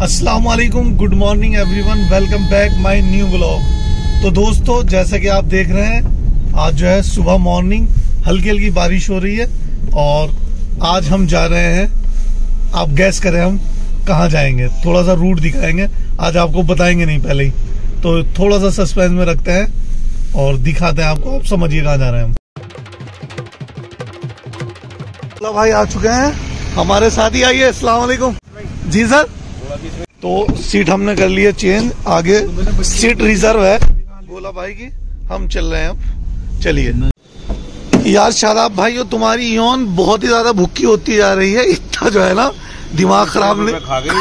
अस्सलाम वालेकुम, good morning everyone, welcome back my new vlog. तो दोस्तों, जैसा कि आप देख रहे हैं, आज जो है सुबह मॉर्निंग हल्की हल्की बारिश हो रही है और आज हम जा रहे हैं। आप गैस करें हम कहाँ जाएंगे। थोड़ा सा रूट दिखाएंगे, आज आपको बताएंगे नहीं पहले ही, तो थोड़ा सा सस्पेंस में रखते हैं और दिखाते हैं आपको। आप समझिए कहाँ जा रहे हैं हम। भाई आ चुके हैं, हमारे साथ ही आइए। अस्सलाम वालेकुम जी सर। तो सीट हमने कर ली है चेंज, आगे सीट रिजर्व है गोला भाई की। हम चल रहे हैं अब, चलिए। यार शादाब भाई, यो तुम्हारी यौन बहुत ही ज्यादा भुक्की होती जा रही है। इतना जो है ना दिमाग खराब नहीं।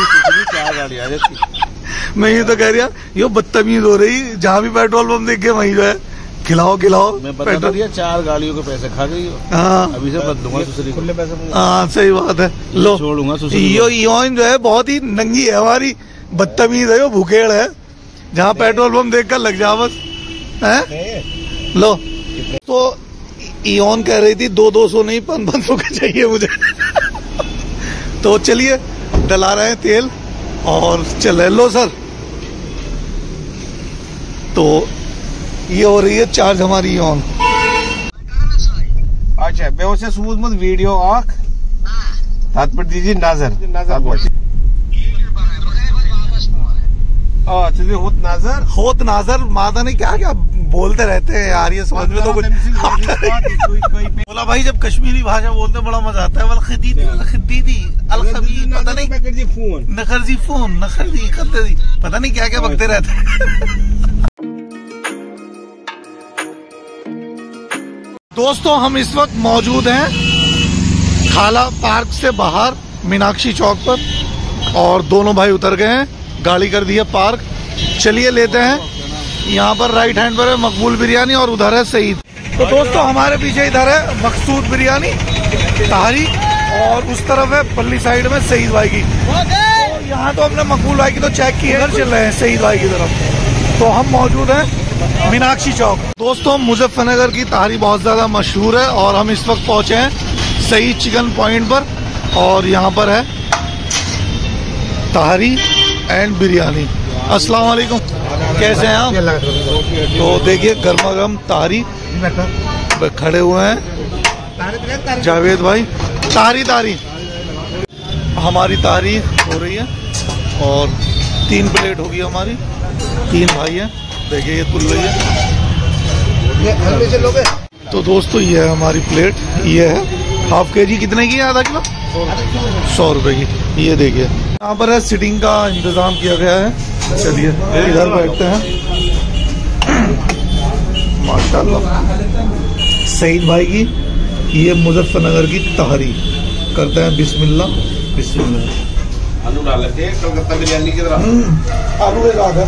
मैं ये तो कह रहा, यो बदतमीज हो रही। जहाँ भी पेट्रोल पंप देख के वही जो है खिलाओ खिलाओ। मैं बता दिया 4 गाड़ियों के पैसे खा गई हो। हाँ अभी से बदलूंगा दूसरी खुले पैसे। हाँ सही बात है, लो छोड़ूंगा। यो यौन जो है बहुत ही नंगी है हमारी, बदतमीज है, यो भूखेड़ है। जहाँ पेट्रोल पंप देखकर लग जा बस है। लो तो यौन कह रही थी 200 नहीं 500 का चाहिए मुझे। तो चलिए डला रहे हैं तेल और चले। लो सर, तो ये हो रही है चार्ज हमारी ऑन। अच्छा बेहोश सूद मत वीडियो आख हाथ पर दीजिए नजर होत नाजर मादा नहीं क्या क्या बोलते रहते हैं यार, ये समझ में तो कुछ। बोला भाई, जब कश्मीरी भाषा बोलते बड़ा मजा आता है। वल खदीदी पता नहीं नखरजी फोन नखरजी खदीदी पता नहीं क्या क्या बकते रहते हैं। दोस्तों, हम इस वक्त मौजूद हैं खाला पार्क से बाहर मीनाक्षी चौक पर और दोनों भाई उतर गए हैं, गाड़ी कर दी है पार्क। चलिए लेते हैं। यहाँ पर राइट हैंड पर है मकबूल बिरयानी और उधर है सईद। तो दोस्तों, हमारे पीछे इधर है मकसूद बिरयानी तारी और उस तरफ है पल्ली साइड में सईद भाई की। तो यहाँ तो हमने मकबूल भाई की तो चेक की है, चल रहे हैं सईद भाई की तरफ। तो हम मौजूद हैं मीनाक्षी चौक। दोस्तों, मुजफ्फरनगर की तारी बहुत ज्यादा मशहूर है और हम इस वक्त पहुंचे हैं सईद चिकन पॉइंट पर और यहाँ पर है तारी एंड बिरयानी। अस्सलाम वालेकुम, कैसे हैं आप? तो देखिए गर्मा गर्म तारी खड़े हुए हैं जावेद भाई। तारी हमारी तारी हो रही है और 3 प्लेट होगी हमारी। 3 भाई है, देखिए ये तुल रही है। तो दोस्तों, ये है हमारी प्लेट, ये है हाफ केजी। कितने की है? आधा किलो 100 रुपए की। ये देखिए यहाँ पर है सिटिंग का इंतजाम किया गया है। चलिए इधर बैठते हैं। माशाल्लाह सईद भाई की ये मुजफ्फरनगर की तहरी करते हैं। बिस्मिल्लाह बिस्मिल्लाह। आलू डाल के कलकत्ता बिरयानी की तरह आलू एक आधा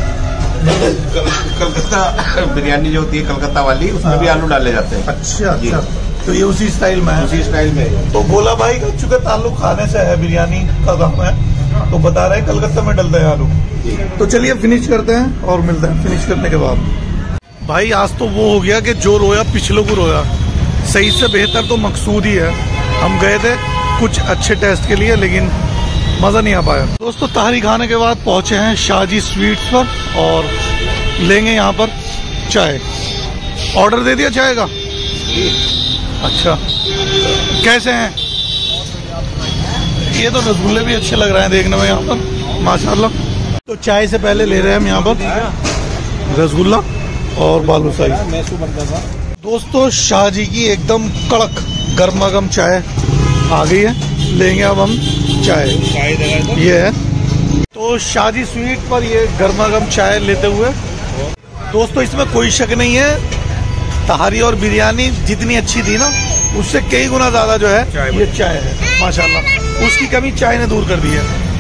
कलकत्ता बिरयानी जो होती है कलकत्ता वाली, उसमें भी आलू डाले जाते हैं। अच्छा, तो ये उसी स्टाइल में है। उसी स्टाइल में। तो भोला भाई का चूंकि ताल्लुक खाने से है, बिरयानी का काम है, तो बता रहे हैं कलकत्ता में डलते हैं आलू। तो चलिए फिनिश करते हैं और मिलते हैं फिनिश करने के बाद। भाई आज तो वो हो गया कि जो रोया पिछलों को रोया। सही से बेहतर तो मकसूद ही है। हम गए थे कुछ अच्छे टेस्ट के लिए, लेकिन मजा नहीं आ पाया। दोस्तों, तारी खाने के बाद पहुंचे हैं शाहजी स्वीट्स पर और लेंगे यहाँ पर चाय। ऑर्डर दे दिया चाय का? अच्छा, कैसे हैं? ये तो रसगुल्ले भी अच्छे लग रहे हैं देखने में यहाँ पर, माशाल्लाह। तो चाय से पहले ले रहे हैं हम यहाँ पर रसगुल्ला और बालूशाही। दोस्तों, शाहजी की एकदम कड़क गर्मा गर्म चाय आ गई है, लेंगे अब हम चाय। ये है तो शाहजी स्वीट पर ये गर्मा गर्म चाय लेते हुए। दोस्तों, इसमें कोई शक नहीं है, तहारी और बिरयानी जितनी अच्छी थी ना, उससे कई गुना ज्यादा जो है ये चाय है माशाल्लाह। उसकी कमी चाय ने दूर कर दी है।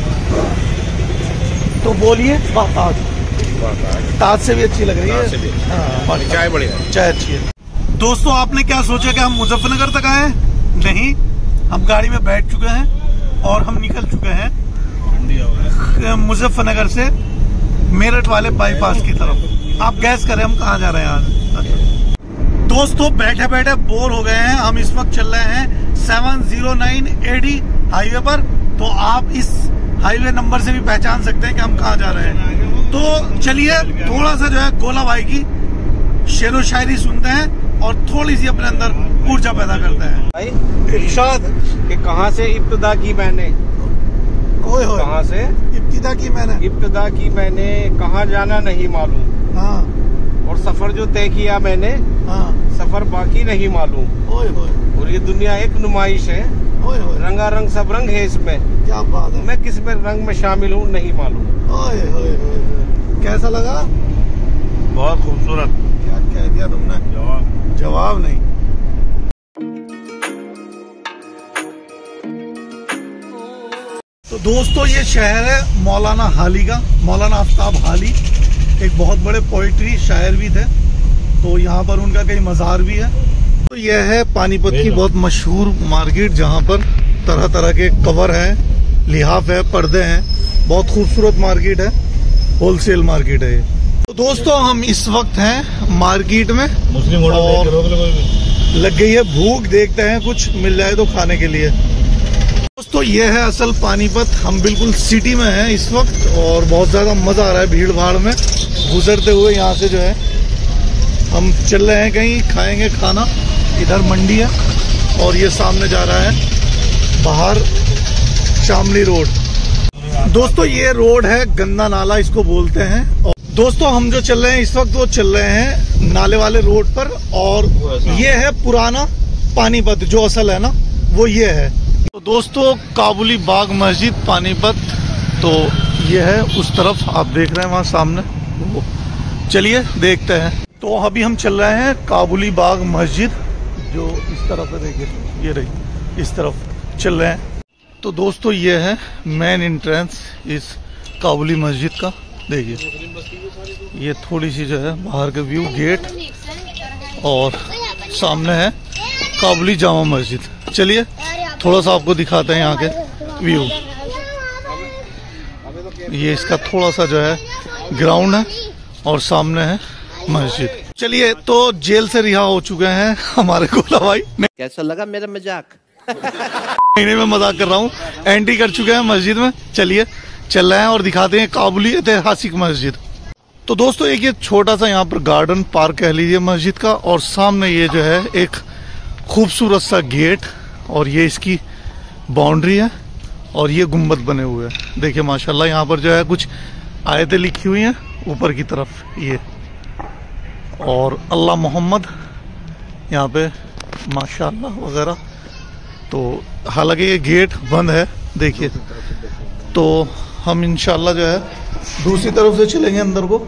तो बोलिए, ताज से भी अच्छी लग रही है। हाँ, चाय बढ़िया, चाय अच्छी है। दोस्तों, आपने क्या सोचा कि हम मुजफ्फरनगर तक आए? नहीं, हम गाड़ी में बैठ चुके हैं और हम निकल चुके हैं मुजफ्फरनगर से मेरठ वाले बाईपास की तरफ। आप गैस करें हम कहाँ जा रहे हैं आज? दोस्तों, बैठे बैठे बोर हो गए हैं। हम इस वक्त चल रहे हैं 709 AD हाईवे पर। तो आप इस हाईवे नंबर से भी पहचान सकते हैं कि हम कहाँ जा रहे हैं। तो चलिए थोड़ा सा जो है गोला भाई की शेरो शायरी सुनते हैं और थोड़ी सी अपने अंदर ऊर्जा पैदा करते हैं। भाई इरशाद कि कहाँ से इब्तिदा की मैंने, कहाँ से इब्तिदा की मैंने, कहाँ जाना नहीं मालूम। हाँ। और सफर जो तय किया मैंने, हाँ। सफर बाकी नहीं मालूम। और ये दुनिया एक नुमाइश है, रंगारंग सब रंग है इसमें। क्या बात है। मैं किस में रंग में शामिल हूँ नहीं मालूम। कैसा लगा? बहुत खूबसूरत। क्या कह दिया तुमने? जवाब नहीं। तो दोस्तों ये शहर है मौलाना हाली का, मौलाना आफ्ताब हाली एक बहुत बड़े पोइट्री शायर भी थे, तो यहाँ पर उनका कई मज़ार भी है। तो यह है पानीपत की बहुत मशहूर मार्केट जहाँ पर तरह तरह के कवर हैं, लिहाफ है, पर्दे हैं। बहुत खूबसूरत मार्केट है, होलसेल मार्केट है ये। तो दोस्तों हम इस वक्त हैं मार्केट में और लग गई है भूख, देखते हैं कुछ मिल जाए तो खाने के लिए। दोस्तों ये है असल पानीपत, हम बिल्कुल सिटी में हैं इस वक्त और बहुत ज़्यादा मज़ा आ रहा है भीड़ भाड़ में गुजरते हुए। यहाँ से जो है हम चल रहे हैं कहीं, खाएंगे खाना। इधर मंडी है और ये सामने जा रहा है बाहर शामली रोड। दोस्तों ये रोड है गंदा नाला इसको बोलते हैं। और दोस्तों हम जो चल रहे हैं इस वक्त वो चल रहे हैं नाले वाले रोड पर, और ये है पुराना पानीपत जो असल है ना वो ये है। तो दोस्तों काबुली बाग मस्जिद पानीपत, तो ये है उस तरफ आप देख रहे हैं वहाँ सामने, चलिए देखते हैं। तो अभी हम चल रहे हैं काबुली बाग मस्जिद जो इस तरफ है, देखिए ये रही, इस तरफ चल रहे हैं। तो दोस्तों ये है मेन एंट्रेंस इस काबुली मस्जिद का, देखिए ये थोड़ी सी जो है बाहर का व्यू गेट और सामने है काबुली जामा मस्जिद। चलिए थोड़ा सा आपको दिखाते हैं यहाँ के व्यू। ये इसका थोड़ा सा जो है ग्राउंड है और सामने है मस्जिद। चलिए तो जेल से रिहा हो चुके हैं हमारे गोला भाई। कैसा लगा मेरा मजाक? नहीं मैं मजाक कर रहा हूँ। एंट्री कर चुके हैं मस्जिद में, चलिए चल रहे हैं और दिखाते हैं काबुली ऐतिहासिक मस्जिद। तो दोस्तों एक ये छोटा सा यहाँ पर गार्डन पार्क कह लीजिए मस्जिद का, और सामने ये जो है एक खूबसूरत सा गेट और ये इसकी बाउंड्री है और ये गुम्बद बने हुए हैं। देखिए माशाल्लाह यहाँ पर जो है कुछ आयतें लिखी हुई हैं ऊपर की तरफ ये, और अल्लाह मोहम्मद यहाँ पे माशाल्लाह वगैरह। तो हालांकि ये गेट बंद है देखिए, तो हम इंशाल्लाह जो है दूसरी तरफ से चलेंगे अंदर को।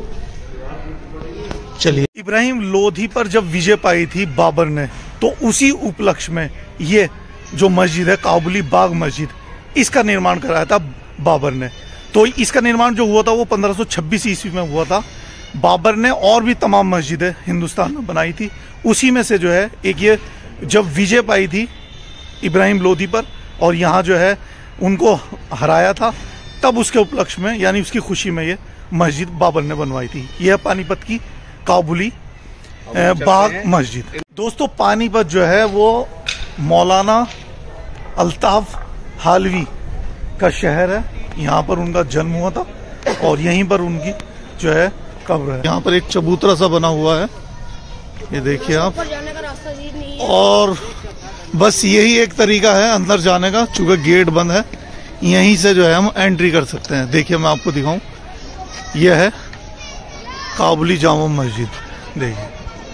चलिए इब्राहिम लोधी पर जब विजय पाई थी बाबर ने, तो उसी उपलक्ष्य में ये जो मस्जिद है काबुली बाग मस्जिद, इसका निर्माण कराया था बाबर ने। तो इसका निर्माण जो हुआ था वो 1526 ईस्वी में हुआ था। बाबर ने और भी तमाम मस्जिदें हिंदुस्तान में बनाई थी, उसी में से जो है एक ये जब विजय पाई थी इब्राहिम लोधी पर और यहाँ जो है उनको हराया था, तब उसके उपलक्ष्य में यानी उसकी खुशी में ये मस्जिद बाबर ने बनवाई थी। यह पानीपत की काबुली बाग मस्जिद। दोस्तों पानीपत जो है वो मौलाना अल्ताफ हालवी का शहर है, यहाँ पर उनका जन्म हुआ था और यहीं पर उनकी जो है कब्र है। यहाँ पर एक चबूतरा सा बना हुआ है, ये देखिए आप, और बस यही एक तरीका है अंदर जाने का, चूंकि गेट बंद है यहीं से जो है हम एंट्री कर सकते हैं। देखिए मैं आपको दिखाऊं, यह है काबुली जामा मस्जिद, देखिए।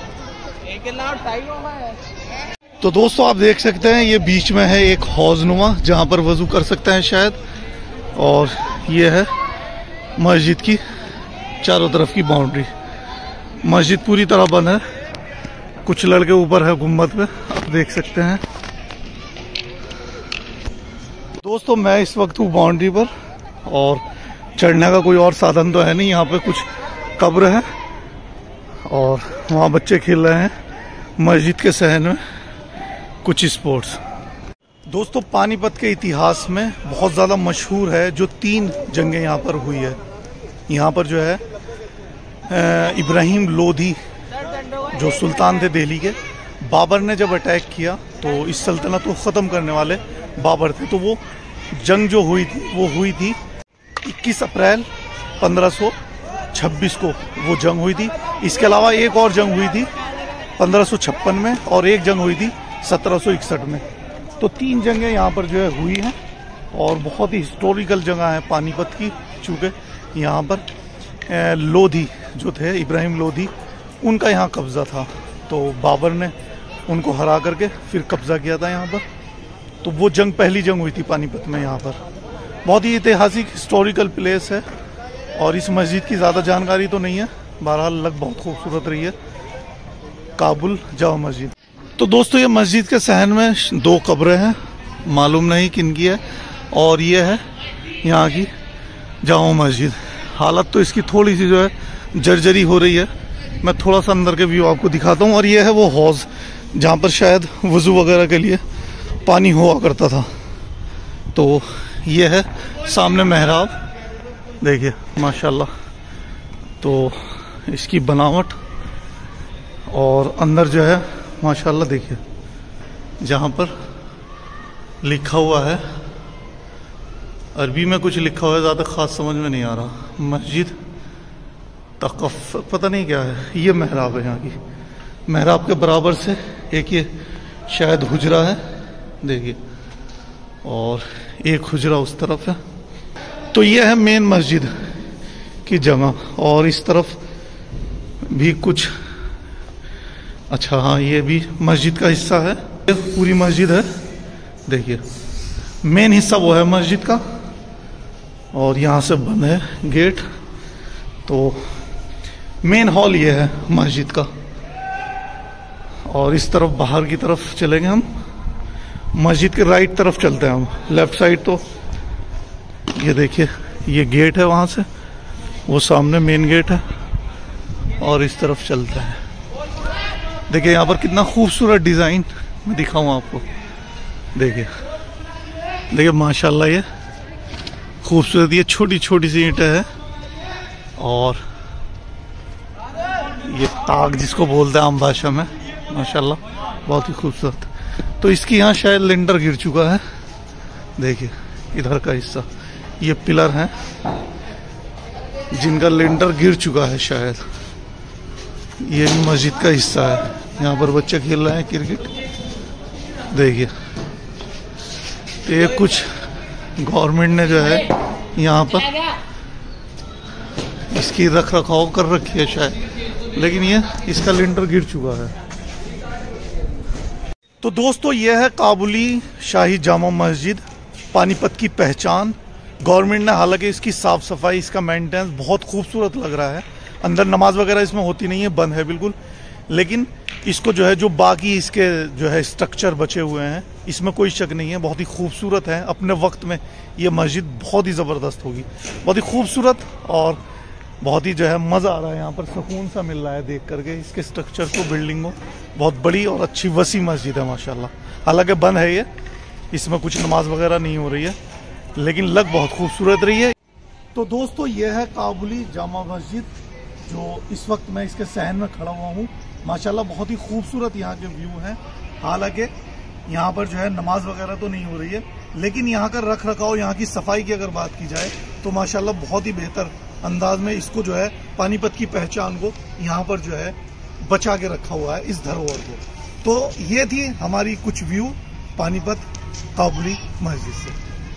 तो दोस्तों आप देख सकते हैं ये बीच में है एक हौजनुमा जहां पर वजू कर सकते हैं शायद, और ये है मस्जिद की चारों तरफ की बाउंड्री। मस्जिद पूरी तरह बंद है, कुछ लड़के ऊपर है गुम्बद पे, आप देख सकते हैं। दोस्तों मैं इस वक्त हूँ बाउंड्री पर और चढ़ने का कोई और साधन तो है नहीं, यहाँ पे कुछ कब्र है और वहाँ बच्चे खेल रहे हैं मस्जिद के सहन में कुछ स्पोर्ट्स। दोस्तों पानीपत के इतिहास में बहुत ज़्यादा मशहूर है जो 3 जंगें यहाँ पर हुई है। यहाँ पर जो है इब्राहिम लोधी जो सुल्तान थे दिल्ली के, बाबर ने जब अटैक किया तो इस सल्तनत को ख़त्म करने वाले बाबर थे, तो वो जंग जो हुई थी वो हुई थी 21 अप्रैल 1526 को वो जंग हुई थी। इसके अलावा एक और जंग हुई थी 1556 में और एक जंग हुई थी 1761 में। तो 3 जंगें यहाँ पर जो है हुई हैं और बहुत ही हिस्टोरिकल जगह है पानीपत की। चूँकि यहाँ पर लोधी जो थे, इब्राहिम लोधी, उनका यहाँ कब्ज़ा था, तो बाबर ने उनको हरा करके फिर कब्ज़ा किया था यहाँ पर। तो वो जंग पहली जंग हुई थी पानीपत में। यहाँ पर बहुत ही ऐतिहासिक हिस्टोरिकल प्लेस है और इस मस्जिद की ज़्यादा जानकारी तो नहीं है, बहरहाल लग बहुत खूबसूरत रही है, काबुल जामा मस्जिद। तो दोस्तों ये मस्जिद के सहन में 2 कब्रें हैं, मालूम नहीं किन की है, और ये है यहाँ की जामा मस्जिद। हालत तो इसकी थोड़ी सी जो है जर्जरी हो रही है। मैं थोड़ा सा अंदर के व्यू आपको दिखाता हूँ। और ये है वो हौज़ जहाँ पर शायद वज़ू वगैरह के लिए पानी हुआ करता था। तो ये है सामने मेहराब, देखिए माशाल्लाह। तो इसकी बनावट और अंदर जो है माशाल्लाह देखिए, जहाँ पर लिखा हुआ है अरबी में कुछ लिखा हुआ है, ज़्यादा ख़ास समझ में नहीं आ रहा। मस्जिद तकफ़ पता नहीं क्या है। ये मेहराब है यहाँ की। मेहराब के बराबर से एक ये शायद हुजरा है, देखिए, और एक हुजरा उस तरफ है। तो ये है मेन मस्जिद की जगह। और इस तरफ भी कुछ, अच्छा हाँ, ये भी मस्जिद का हिस्सा है। ये पूरी मस्जिद है, देखिए मेन हिस्सा वो है मस्जिद का। और यहाँ से बंद है गेट। तो मेन हॉल ये है मस्जिद का। और इस तरफ बाहर की तरफ चलेंगे हम, मस्जिद के राइट तरफ चलते हैं हम। लेफ्ट साइड तो ये देखिए, ये गेट है, वहाँ से वो सामने मेन गेट है। और इस तरफ चलते हैं, देखिए यहाँ पर कितना खूबसूरत डिज़ाइन मैं दिखाऊँ आपको। देखिए देखिए माशाल्लाह, ये खूबसूरत, ये छोटी छोटी सी ईंटें है। और ये ताग जिसको बोलते हैं आम भाषा में, माशाल्लाह बहुत ही खूबसूरत। तो इसकी यहाँ शायद लिंटर गिर चुका है, देखिए इधर का हिस्सा, ये पिलर हैं जिनका लिंटर गिर चुका है शायद। ये भी मस्जिद का हिस्सा है। यहाँ पर बच्चे खेल रहे हैं क्रिकेट, देखिए। तो ये कुछ गवर्नमेंट ने जो है यहाँ पर इसकी रख रखाव कर रखी है शायद, लेकिन ये इसका लिंटर गिर चुका है। तो दोस्तों ये है काबुली शाही जामा मस्जिद, पानीपत की पहचान। गवर्नमेंट ने हालांकि इसकी साफ सफाई, इसका मेंटेनेंस बहुत खूबसूरत लग रहा है। अंदर नमाज वगैरह इसमें होती नहीं है, बंद है बिल्कुल। लेकिन इसको जो है, जो बाकी इसके जो है स्ट्रक्चर बचे हुए हैं, इसमें कोई शक नहीं है, बहुत ही खूबसूरत है। अपने वक्त में ये मस्जिद बहुत ही ज़बरदस्त होगी, बहुत ही खूबसूरत। और बहुत ही जो है मज़ा आ रहा है, यहाँ पर सुकून सा मिल रहा है देख करके इसके स्ट्रक्चर को, बिल्डिंग को। बहुत बड़ी और अच्छी वसी मस्जिद है माशाल्लाह। हालांकि बंद है ये, इसमें कुछ नमाज वगैरह नहीं हो रही है, लेकिन लग बहुत खूबसूरत रही है। तो दोस्तों ये है काबुली जामा मस्जिद, जो इस वक्त मैं इसके सहन में खड़ा हुआ हूँ। माशाल्लाह बहुत ही खूबसूरत यहाँ के व्यू हैं। हालांकि यहाँ पर जो है नमाज वगैरह तो नहीं हो रही है, लेकिन यहाँ का रख रखाव, यहाँ की सफाई की अगर बात की जाए तो माशाल्लाह बहुत ही बेहतर अंदाज में इसको जो है, पानीपत की पहचान को यहाँ पर जो है बचा के रखा हुआ है, इस धरोहर को। तो ये थी हमारी कुछ व्यू पानीपत काबुली मस्जिद से।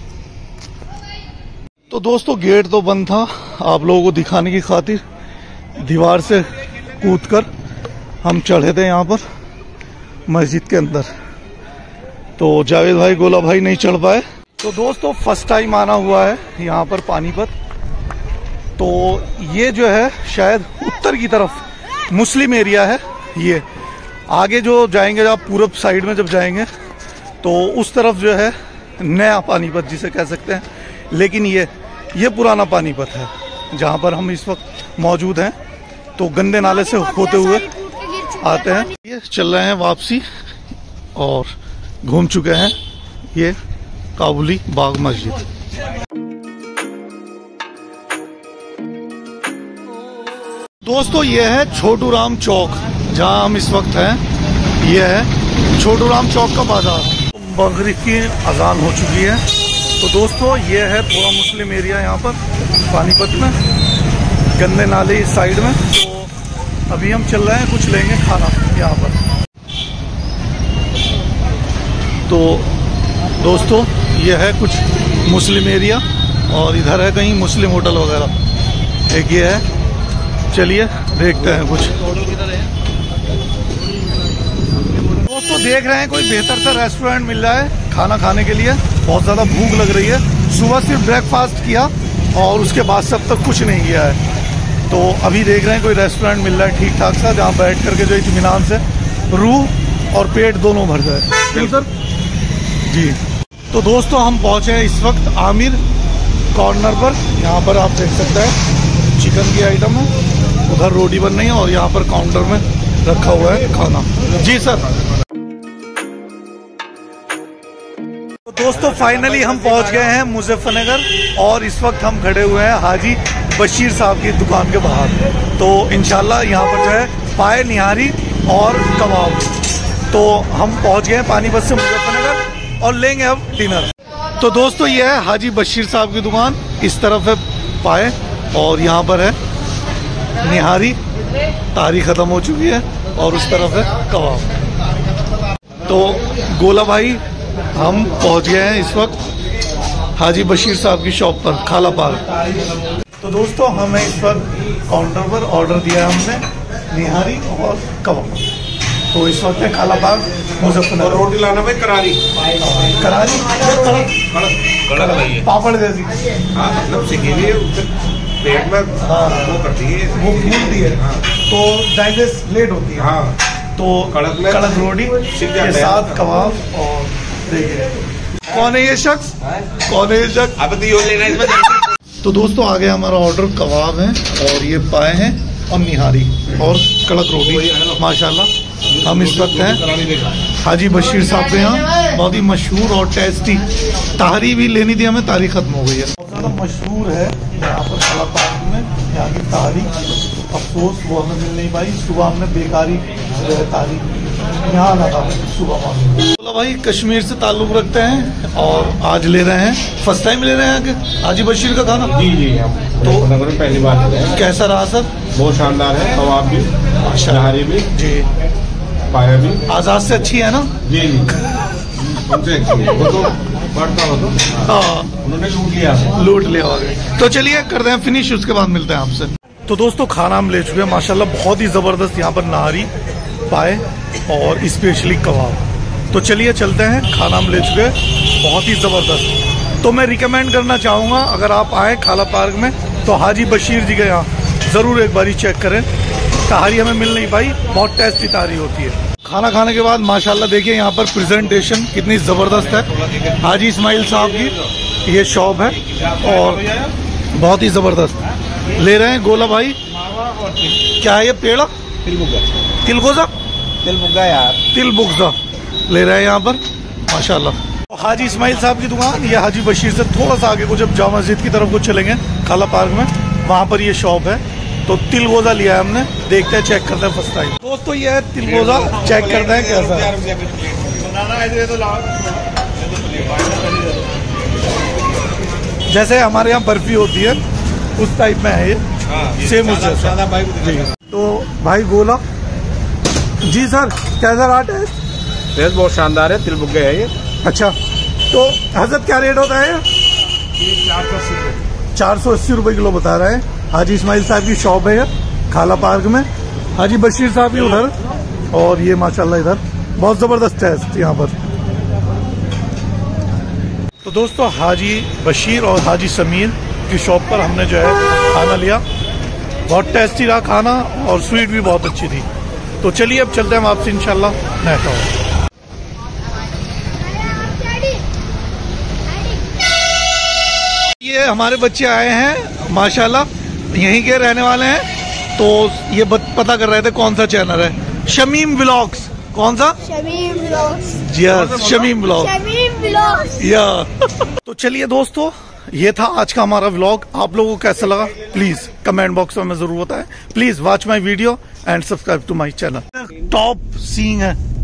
तो दोस्तों गेट तो बंद था, आप लोगों को दिखाने की खातिर दीवार से कूदकर हम चढ़े थे यहाँ पर मस्जिद के अंदर। तो जावेद भाई, गोला भाई नहीं चढ़ पाए। तो दोस्तों फर्स्ट टाइम आना हुआ है यहाँ पर पानीपत। तो ये जो है शायद उत्तर की तरफ मुस्लिम एरिया है। ये आगे जो जाएंगे, जब पूरब साइड में जब जाएंगे तो उस तरफ जो है नया पानीपत जिसे कह सकते हैं, लेकिन ये पुराना पानीपत है जहाँ पर हम इस वक्त मौजूद हैं। तो गंदे नाले से होते हुए आते हैं, ये चल रहे हैं वापसी और घूम चुके हैं ये काबुली बाग मस्जिद। दोस्तों ये है छोटू राम चौक, जहां हम इस वक्त हैं। ये है छोटू राम चौक का बाजार। मगरिब की अजान हो चुकी है, तो तो दोस्तों ये है थोड़ा मुस्लिम एरिया यहाँ पर पानीपत में, गंदे नाले इस साइड में। तो अभी हम चल रहे हैं, कुछ लेंगे खाना यहाँ पर। तो दोस्तों ये है कुछ मुस्लिम एरिया और इधर है कहीं मुस्लिम होटल वगैरह, एक ये है। चलिए देखते हैं कुछ। दोस्तों देख रहे हैं कोई बेहतर सा रेस्टोरेंट मिल रहा है खाना खाने के लिए। बहुत ज़्यादा भूख लग रही है। सुबह सिर्फ ब्रेकफास्ट किया और उसके बाद से अब तक कुछ नहीं किया है। तो अभी देख रहे हैं कोई रेस्टोरेंट मिल रहा है ठीक ठाक सा, जहाँ बैठ करके जो इत्मीनान से रूह और पेट दोनों भर जाए। क्यों सर जी। तो दोस्तों हम पहुँचे हैं इस वक्त आमिर कॉर्नर पर। यहाँ पर आप देख सकते हैं चिकन की आइटम है, उधर रोटी बन रही है और यहाँ पर काउंटर में रखा हुआ है खाना। जी सर। तो दोस्तों फाइनली हम पहुंच गए हैं मुजफ्फरनगर और इस वक्त हम खड़े हुए हैं हाजी बशीर साहब की दुकान के बाहर। तो इंशाल्लाह यहाँ पर जो है पाए निहारी और कबाब। तो हम पहुंच गए हैं पानीपत से मुजफ्फरनगर और लेंगे अब डिनर। तो दोस्तों ये है हाजी बशीर साहब की दुकान, इस तरफ है पाए और यहाँ पर है निहारी, तारी ख़त्म हो चुकी है, और उस तरफ है कबाब। तो गोला भाई हम पहुँच गए हैं इस वक्त हाजी बशीर साहब की शॉप पर, खाला पार्क। तो दोस्तों हमें इस वक्त काउंटर पर ऑर्डर दिया है हमने निहारी और कबाब। तो इस वक्त है खाला पार्क मुजफ्फरनगर। रोटी लाना भाई करारी करारी कड़क पापड़ जैसी। हाँ मतलब सिकेली पेट में वो करती है, वो फूलती है। हाँ। तो डाइजेस्ट लेट होती है। हाँ। तो कड़क रोटी के साथ कबाब। और देखिए कौन है ये शख्स, कौन है ये शख्स। अब तो ये लेना इसमें। तो दोस्तों आ गया हमारा ऑर्डर, कबाब है और ये पाए हैं और निहारी और कड़क रोटी माशाल्लाह। हम इस वक्त हैं हाजी बशीर साहब के यहाँ, बहुत ही मशहूर और टेस्टी। तारी भी लेनी थी हमें, तारी खत्म हो गई है। बहुत ज़्यादा मशहूर है यहाँ पर खाला पार्क में यहाँ की तारी। अफसोस वो हमें मिल नहीं पाई, सुबह हमने बेकारी तारी यहाँ आना था सुबह। बोला भाई कश्मीर से ताल्लुक़ रखते हैं और आज ले रहे हैं, फर्स्ट टाइम ले रहे हैं आगे हाजी बशीर का खाना। जी जी हम तो पहली बार ले रहे हैं। कैसा रहा सर? बहुत शानदार है, कबाब भी, निहारी भी जी, पाया भी आजाद से अच्छी है ना? जी जी उनसे अच्छी है। वो तो बढ़ता हो तो हाँ उन्होंने लूट लिया होगा। तो चलिए करते हैं फिनिश, उसके बाद मिलते हैं आपसे। तो दोस्तों खाना हम ले चुके हैं माशाल्लाह, बहुत ही ज़बरदस्त यहाँ पर नारी पाए और स्पेशली कबाब। तो चलिए चलते हैं, खाना हम ले चुके हैं बहुत ही ज़बरदस्त। तो मैं रिकमेंड करना चाहूँगा अगर आप आए खाला पार्क में तो हाजी बशीर जी के यहाँ ज़रूर एक बारी चेक करें। तारी हमें मिल नहीं पाई, बहुत टेस्टी तारी होती है। खाना खाने के बाद माशाल्लाह देखिए यहाँ पर प्रेजेंटेशन कितनी ज़बरदस्त है। हाजी इस्माइल साहब की ये शॉप है और बहुत ही ज़बरदस्त। ले रहे हैं गोला भाई, क्या है ये पेड़ा? तिलगोजा यार, तिलबुग्जा ले रहे हैं यहाँ पर माशाल्लाह। हाजी इस्माइल साहब की दुकान, ये हाजी बशीर से थोड़ा सा आगे को जब जामा मस्जिद की तरफ को चलेंगे खाला पार्क में, वहाँ पर ये शॉप है। तो तिलगोजा लिया है हमने, देखते हैं चेक करते हैं फर्स्ट टाइम। दोस्तों ये है तिलगोजा, चेक करते हैं कैसा है। जैसे हमारे यहाँ बर्फी होती है उस टाइप में है ये, सेम उस जैसा। तो भाई गोला जी सर, कैसा रहा टेस्ट? बहुत शानदार है, तिलबुग्गे है ये। अच्छा, तो हजरत क्या रेट होता है? 480 रुपये किलो बता रहे हैं। हाजी इस्माइल साहब की शॉप है खाला पार्क में, हाजी बशीर साहब भी उधर, और ये माशाल्लाह इधर बहुत ज़बरदस्त टेस्ट यहाँ पर। तो दोस्तों हाजी बशीर और हाजी समीर की शॉप पर हमने जो है खाना लिया, बहुत टेस्टी रहा खाना और स्वीट भी बहुत अच्छी थी। तो चलिए अब चलते हैं हम आपसे इंशाल्लाह नेक्स्ट और। ये हमारे बच्चे आए हैं माशाल्लाह, यहीं के रहने वाले हैं। तो ये पता कर रहे थे कौन सा चैनल है, शमीम व्लॉग्स। कौन सा? Shamim vlogs. Yes, Shamim vlogs या। तो चलिए दोस्तों, ये था आज का हमारा व्लॉग। आप लोगों को कैसा लगा प्लीज कमेंट बॉक्स में हमें जरूर बताएं। Please watch my video and subscribe to my channel. Top seeing है